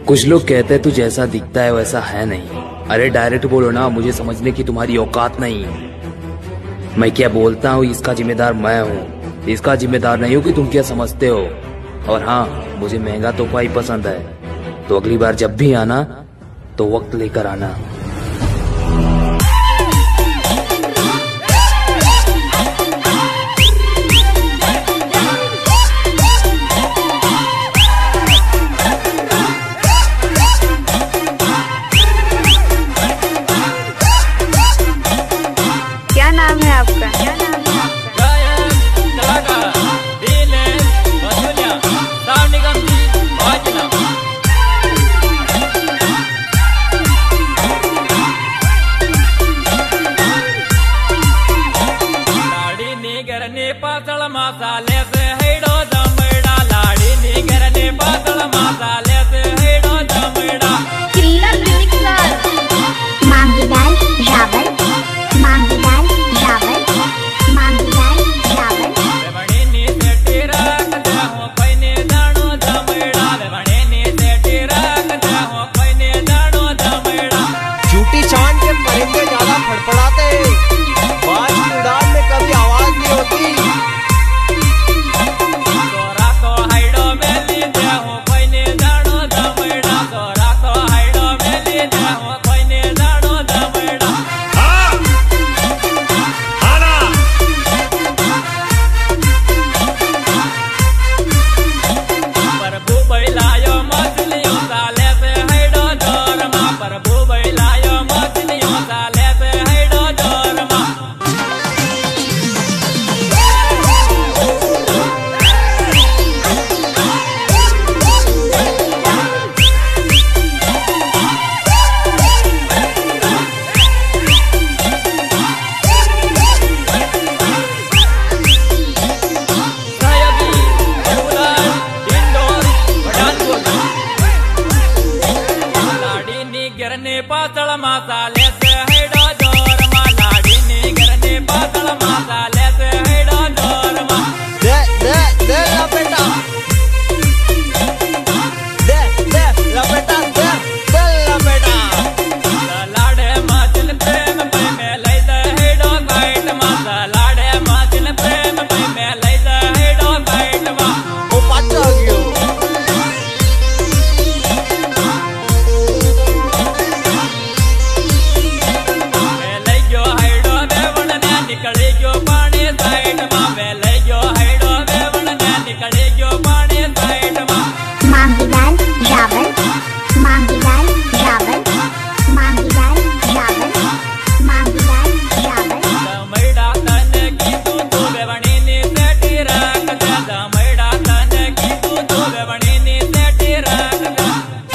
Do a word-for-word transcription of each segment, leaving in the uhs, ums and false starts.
कुछ लोग कहते हैं तू जैसा दिखता है वैसा है नहीं। अरे डायरेक्ट बोलो ना, मुझे समझने की तुम्हारी औकात नहीं। मैं क्या बोलता हूँ इसका जिम्मेदार मैं हूँ, इसका जिम्मेदार नहीं हूँ कि तुम क्या समझते हो। और हाँ, मुझे महंगा तोहफा ही पसंद है, तो अगली बार जब भी आना तो वक्त लेकर आना। क्या नाम है आपका? क्या नाम है आपका? पातळ मसाल्याचे हैडो जमडा, लाडी निगरने पातळ मसाल्याचे हैडो जमडा। किल्लर मिक्सर मांगी दाल रावल, मांगी दाल रावल, मांगी दाल रावल। वेवणेनी सेटी राखते हो पैने दाणो जमडा, वेवणेनी सेटी राखते हो पैने दाणो जमडा। झूठी शान के परिंदे ज्यादा फड़फड़ाते, बाज की उड़ान में कभी आवाज नहीं होती। पातळ मसाल्याचे हैडो जोरमा, लाडी निगरने पातळ मसाल्याचे हैडो जोरमा। दे दे दे लपेटा, दे दे लपेटा, दे दे लपेटा। लाडे माचिल प्रेम पे में लई दे हैडो साइड मा, लाडे माचिल प्रेम पे में लई दे हैडो साइड मा। वो पाछा गयो निकले जो पानी साइड मां, वेले जो हैडो वेवण ने निकले जो पानी साइड मां। मांगी दाल रावल, मांगी दाल रावल, मांगी दाल रावल, मांगी दाल रावल। दमैडा तने की तू तू वेवणी नी सेटी राख दे, दमैडा तने की तू तू वेवणी नी सेटी राख दे।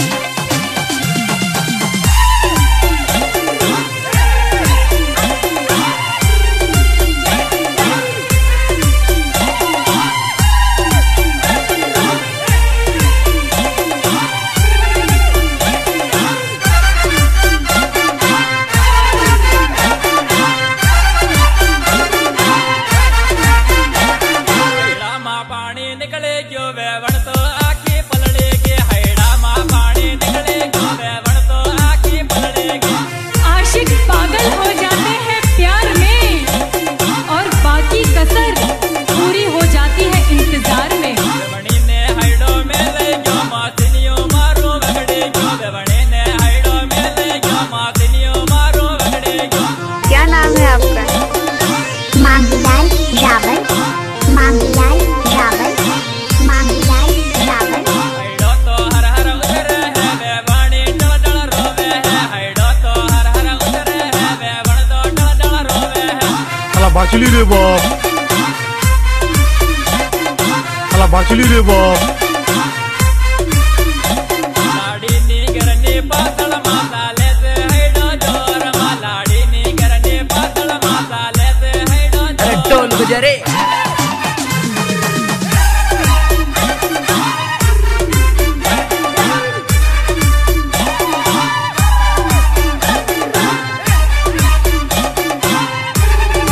निकले जो वेवण तो आखी पलड़ेगे, हैडा मां पानी निकले जो वेवण तो आखी पलड़ेगे। आशिक पागल हो जाते हैं प्यार में, और बाकी कसर पूरी हो जाती है इंतजार में। वेवणी ने हैडो में ले जो मासिनियो मारो वगड़े जो, वेवणी ने हैडो में ले जो मासिनियो मारो वगड़े जो। क्या नाम है आपका? मांगी दाल रावल, मांगी दाल रावल, मांगी दाल रावल। हैडो तो हर हर उतरे है, वेवणी डल डल रोवे है, हैडो तो हर हर उतरे है, वेवण तो डल डल रोवे है। अला बाचली रे बाप, अला बाचली रे बाप। लाडी निगरने पातळ मसाल्याचे हैडो जोरमा, लाडी निगरने पातळ मसाल्याचे हैडो जोरमा। ढोल गुजरे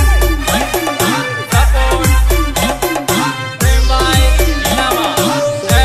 सपोर्ट प्रेम भाई जिंदाबाद।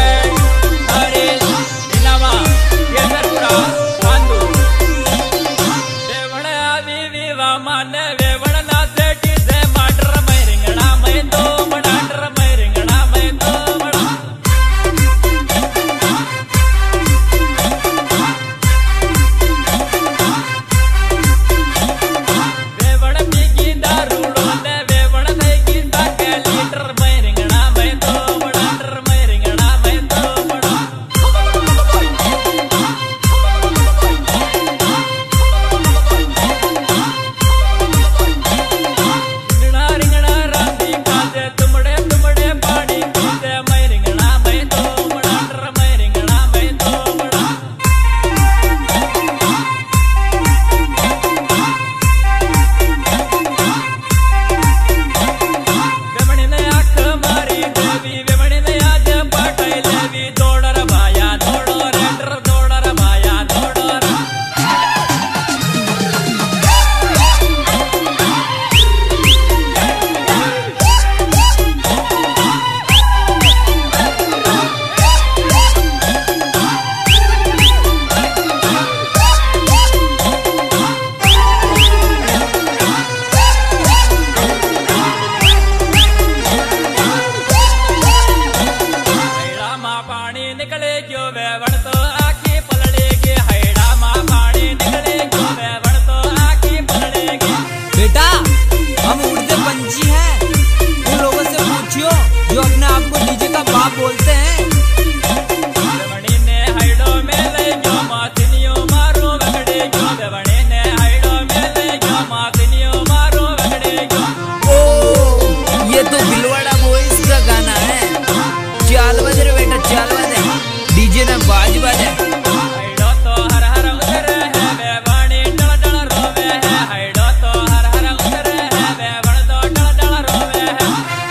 निकले क्यों वेवण तो आखी पलड़ेगी हैड़ा माँ पानी निकले क्यों वेवण तो आखी पलड़ेगी। बेटा हम उड़ते पंछी हैं, उन लोगों से पूछियो जो अपने आप को डीजे का बाप बोलते हैं। वेवणी ने हैड़ो में ले जो माथिनियों मारो वगड़े क्यों वेवणी ने हैड़ो में ले जो माथिनियों मारो वगड़े क्यों। ओ ये तो भिलवाड़ा बॉयज का गाना है। चाल बज रे बेटा चाल बज, डीजे ने बाज बज। हैड़ो तो हर हर उतरे है वेवणी डल डल रोवे है, हैड़ो तो हर हर उतरे है वेवण तो डल डल रोवे है।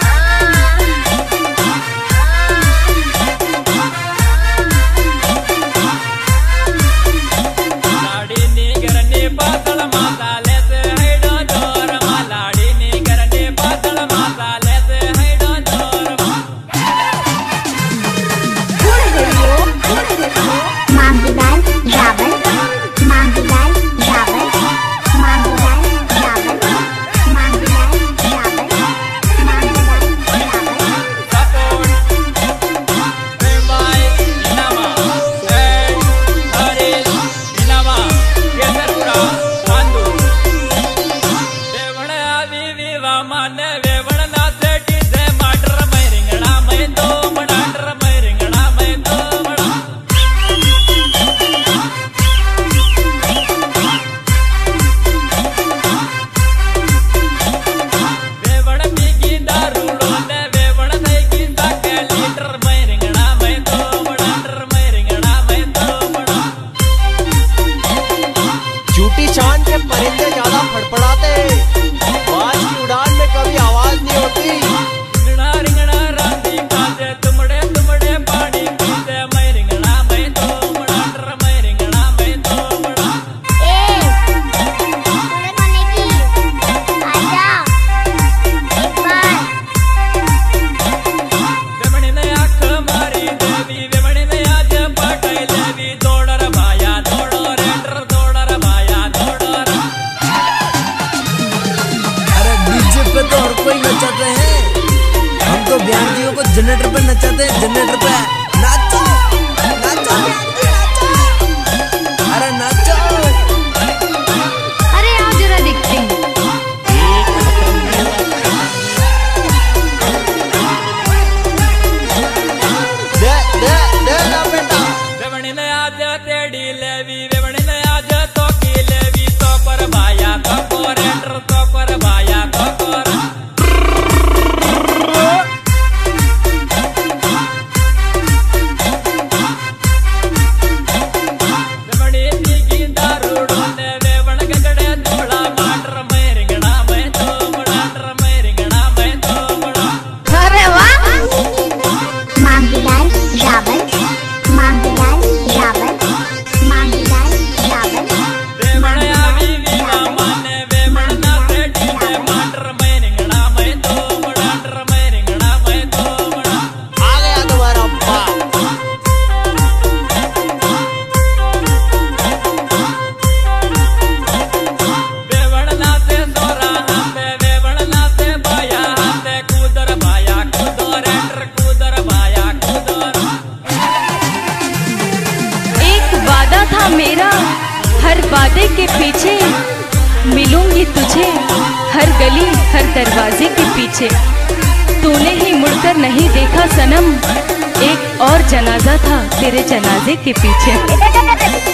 लाड़ी नी गरनी पातल माता लेते हैड़ो जोर मा, लाड़ी नी गरनी पातल माता लेते हैड़ो जोर मा। Mangilal Rawal Mangilal Rawal Mangilal Rawal Mangilal Rawal Mangilal Rawal. Support by Inama and Haris Inama Kesarpura Bandhu. वेवण आवी विवा माने वेवण नाचे डीजे माटर मैं रिंगणा मैं दो मडाटर मैं रिंगणा मैं दो मडा। वेवण पीकी दारूड़ो ने वेवण थईकी साके लीटर मैं रिंगणा मैं दो मडाटर मैं रिंगणा मैं दो मडा। झूठी शान के परिंदे ज्यादा फड़फड़ाते, बाज की उड़ान में कभी आवाज नहीं होती। रिंगणा रिंगणा राती काजे तुमड़े तुमड़े पानी पीते मैं रिंगणा मैं दो मडाटर मैं रिंगणा मैं दो मडा। ए पूरे होने की आजा एक बार। वेवणी ने आँख मारी देवी वेवणी ने आज पाटाई लेवी दौड़र भाया दौड़ो रेटर दौड़र भाया दौड़ो रे। अरे डीजे पे तो और कोई नचाते हैं, हम तो बयानजियों को जनरेटर पे नचाते हैं। जनरेटर पे नाचो नाचो बयानजी नाचो, अरे नाचो। अरे आओ जरा देखते हैं। दे दे दे ना बेटा। वेवणी ने आज तेड़ी लेवी वेवणी ने आज तो की लेवी तो कर भाया तो को रेटर तो कर भाया तो कर। वेवणी पीकी दारूड़ो ने वेवण गगड़े धोला माटर मैं रिंगणा मैं दो मडाटर मैं रिंगणा मैं दो मडा। अरे वाह। मांगीलाल रावल मांगीलाल रावल मांगीलाल रावल। वेवण आवी विवा माने वेवण नाचे डीजे माटर मैं रिंगणा मैं दो मडाटर मैं रिंगणा मैं दो मडा। आ गया तुम्हारा अब्बा। वेवण नाचे सोरा हाथे वेवण नाचे भाया हाथे कूदर भाया कूदो रेटर कूदर भाया कूदो। एक वादा था मेरा, हर वादे के पीछे मिलूंगी तुझे, हर गली हर दरवाजे के पीछे। तूने ही मुड़कर नहीं देखा सनम, एक और जनाजा था तेरे जनाजे के पीछे।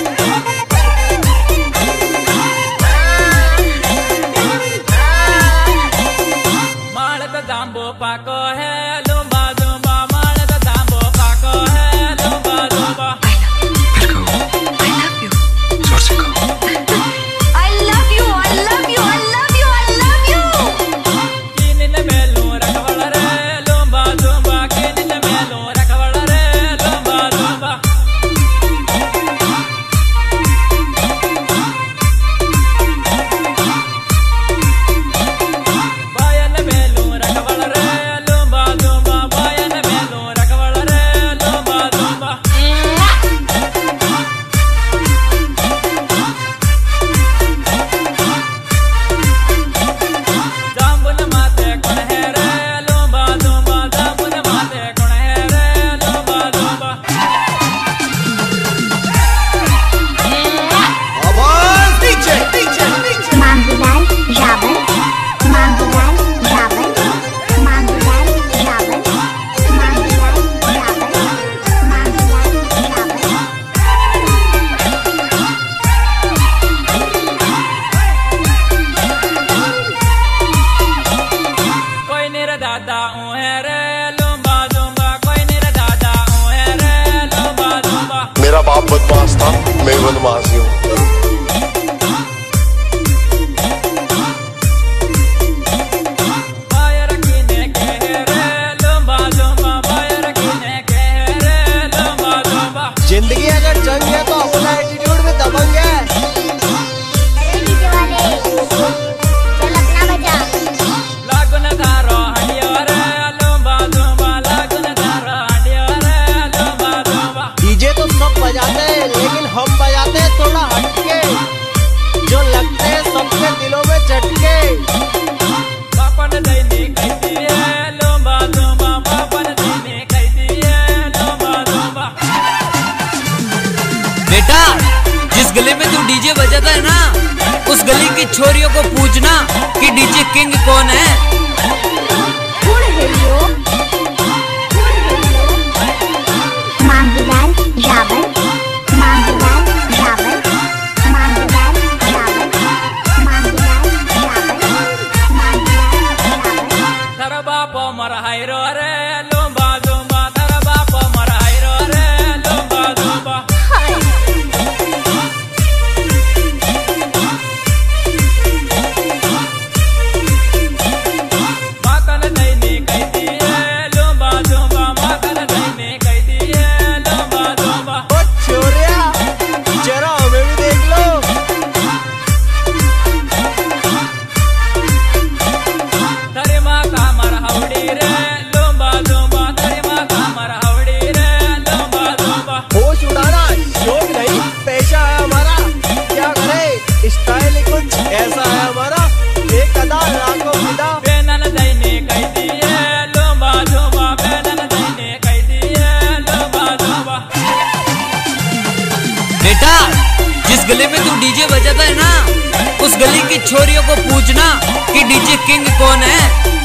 माळत दांबो पाको है लुम्बा दुम्बा माळत दांबो पाको है लुम्बा दुम्बा। I love you, I love you, I love you, I love you. किनिन मेलू रखवड़ रे लुम्बा दुम्बा किनिन मेलू रखवड़ रे लुम्बा दुम्बा। बायल मेलू रखवड़ रे लुम्बा मैं बदमाशी हूँ। जिंदगी अगर जंग है तो अपना एटीट्यूड में दबंग है। अरे डीजे वाले चल अपना बजा। लागुन धारो हंडियो रे लुम्बा लुम्बा लागुन धारो हंडियो रे लुम्बा लुम्बा। डीजे तो सब बजाते हैं लेकिन हम बजाते हैं थोड़ा हटके, जो लगते हैं सबके दिलों में झटके। बापन दैनी कहती है लुम्बा लुम्बा, बापन दैनी कहती है लुम्बा लुम्बा। बेटा जिस गली में तू डीजे बजाता है ना, उस गली की छोरियों को पूछना कि डीजे किंग कौन है। मांगीलाल रावल, मांगीलाल रावल, मांगीलाल रावल, मांगीलाल रावल, मांगीलाल रावल। तारा बाप मर हायरो रे लुम्बा लुम्बा, तारा बाप मर हायरो रे लुम्बा लुम्बा। मातन दैनी कहती है लुम्बा लुम्बा, मातन दैनी कहती है लुम्बा लुम्बा। ओ छोरिया जरा हमें भी देख लो। तारी माँ का मर हावड़ी रे लुम्बा लुम्बा, तारी माँ का मर हावड़ी रे लुम्बा लुम्बा। होश उड़ाना शौक नहीं पेशा है हमारा, क्या करे स्टाइल ही कुछ ऐसा है हमारा। एक अदा लाखों फिदा। बेनन दैनी कहती है लुम्बा लुम्बा, बेनन दैनी कहती है लुम्बा लुम्बा। बेटा जिस गली में तू डीजे बजाता है ना, उस गली की छोरियों को पूछना कि डीजे किंग कौन है।